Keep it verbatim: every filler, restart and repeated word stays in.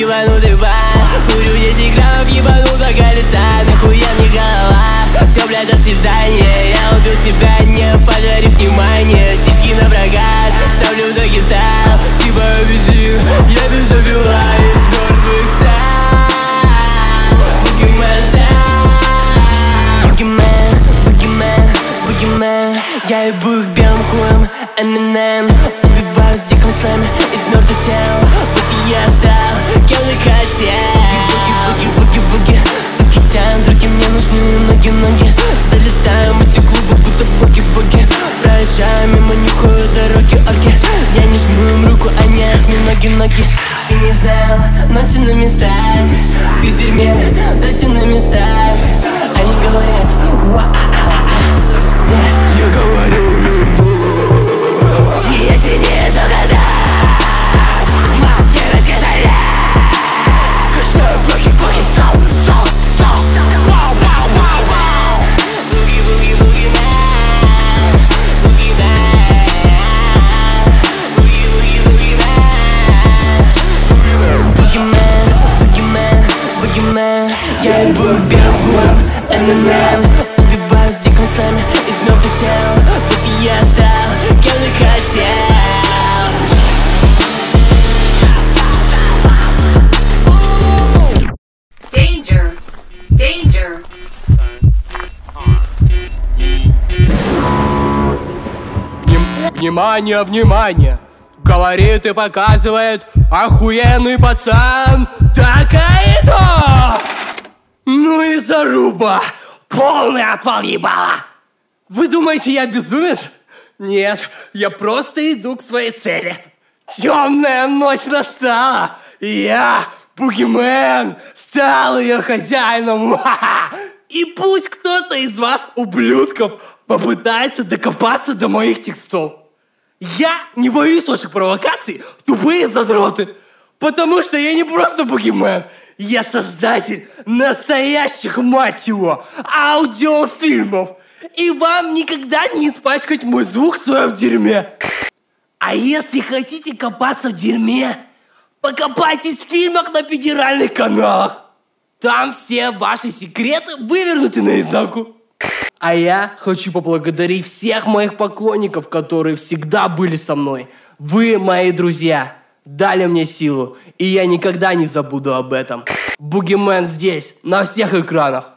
ебанутый бар. Курю десять граммов ебанутого колеса. Нахуя мне голова, все, блядь, до свидания. Я убил тебя, не подарив внимания. Сиськи на прокат, ставлю в Дагестан. Типа бензин, я без забила из мертвых стан. Бугимен, бугимен, бугимен, бугимен. Я ебу их белым хуем, Eminem. Убиваю с диком слэме из мертвых тел. Буги я стал, кем ты хотел. Буги, буги, буги, буги. Суки тянут, руки мне нужны, ноги, ноги. Залетаем в эти клубы, будто буги-буги. Проезжаем мимо, нюхаю дороги, орги. Я не жму им руку, они осьминоги, ноги. Ты не знал, носим на местах. Ты в дерьме, носим на местах. Они говорят, уа-а-а-а. Я говорю, если не это года, я без гитаря. Кашаю буги-буги, соу, соу, соу. Вау, вау, вау, вау. Буги-буги-буги-мен, буги-мен. Буги-буги-буги-мен, буги-мен, буги-мен, буги-мен. Я ебу их белым хуем, Eminem. Убиваю с диком слэме из мертвых тел. Буги я стал, кем ты хотел. Danger, danger. Внимание, внимание! Говорит и показывает охуенный пацан Такаито! Ну и заруба! Полный отвал ебала! Вы думаете, я безумец? Нет, я просто иду к своей цели. Темная ночь настала, и я, Бугимен, стал ее хозяином. И пусть кто-то из вас, ублюдков, попытается докопаться до моих текстов. Я не боюсь ваших провокаций, тупые задроты. Потому что я не просто Бугимен. Я создатель настоящих, мать его, аудиофильмов. И вам никогда не испачкать мой звук в своем дерьме. А если хотите копаться в дерьме, покопайтесь в фильмах на федеральных каналах. Там все ваши секреты вывернуты наизнанку. А я хочу поблагодарить всех моих поклонников, которые всегда были со мной. Вы, мои друзья, дали мне силу, и я никогда не забуду об этом. Бугимен здесь, на всех экранах.